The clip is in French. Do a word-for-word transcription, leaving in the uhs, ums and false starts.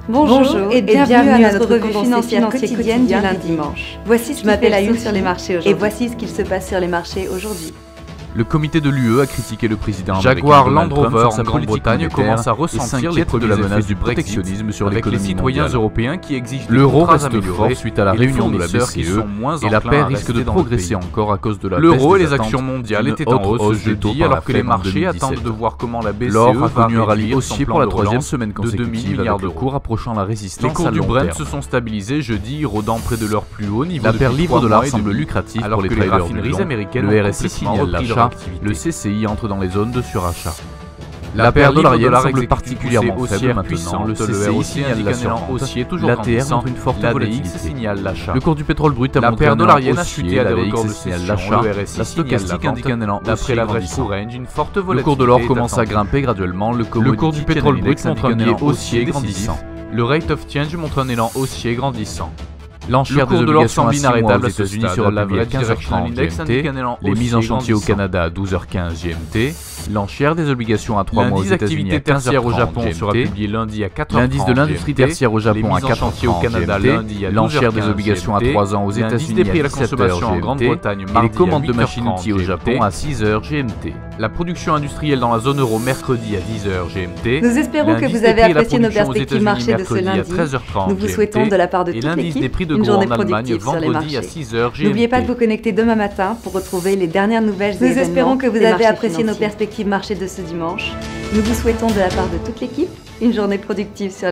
Bonjour, Bonjour et bienvenue, et bienvenue à notre revue financière quotidienne du lundi dimanche. Voici ce qui fait la une sur les marchés aujourd'hui. Et voici ce qu'il se passe sur les marchés aujourd'hui. Le comité de l'U E a critiqué le président Jaguar Land Rover en Grande-Bretagne commence à ressentir les de la menace du protectionnisme sur avec les citoyens mondiale. européens qui exigent l'euro reste fort suite à la réunion de la B C E et la paix risque de progresser encore à cause de la l'euro et les actions mondiales étaient en hausse jeudi alors que les marchés attendent de voir comment la B C E L'or a va connu un rallye haussier pour la troisième semaine de deux mille consécutive milliards avec le cours approchant la résistance. Les cours à du long Brent terme. se sont stabilisés jeudi, rodant près de leur plus haut niveau. La depuis paire livre trois dollar mois et semble demi, lucrative alors pour les que les traders raffineries du long. américaines Le ont R S I complètement signale repris leur l'achat, activité. le C C I entre dans les zones de surachat. La, La paire dollarienne dollar semble exécute particulièrement poussée faible haussière maintenant. puissante. Le Le C C I R S I signale indique la un élan survente. haussier toujours L'A T R grandissant. montre une forte La D X volatilité. signale l'achat. Le cours du pétrole brut a La montré paire un élan dollarienne a haussier, chuté à la des D X records de signale session. l'achat, Le R S I la signale stochastique la indique vente. un élan D'après haussier la Brest grandissant. Range, une forte Le volatilité cours de l'or est commence à attendue. grimper graduellement, le Le cours du commodity pétrole Channel brut Index montre indique un un élan biais haussier haussier grandissant. grandissant. Le rate of change montre un élan haussier grandissant. Le L'enchère des cours de l'or obligations semble à six mois inarrêtable aux à ce États-Unis stade. sera La publiée à Average quinze heures Directional trente Index indique G M T. un élan Les mises en haussier chantier au grandissant. Canada à douze heures quinze G M T. L'enchère des obligations à trois mois aux L'indice États-Unis à d'activité quinze heures tertiaire au trente Japon sera G M T. publié lundi à quatre heures trente. L'indice de l'industrie G M T. tertiaire au Japon Les à mises en quatre heures chantier au trente Canada G M T. lundi à L'enchère des douze heures quinze obligations à G M T. trois ans aux L'indice États-Unis des à prix à la dix-sept heures consommation en G M T. Grande-Bretagne Et les mardi à commandes de huit heures machines trente outils au G M T. Japon à six heures G M T. La production industrielle dans la zone euro mercredi à dix heures G M T. Nous espérons que L'indice vous des avez prix et la apprécié nos production aux perspectives États-Unis marché de ce mercredi à lundi. treize heures trente Nous vous G M T. souhaitons de la part de Et toute l'indice des l'équipe prix de une gros journée en Allemagne productive sur les vendredi à marchés. six heures G M T. N'oubliez pas de vous connecter demain matin pour retrouver les dernières nouvelles et Nous événements espérons que vous des avez marchés apprécié nos financiers. perspectives marché de ce dimanche. Nous vous souhaitons de la part de toute l'équipe une journée productive sur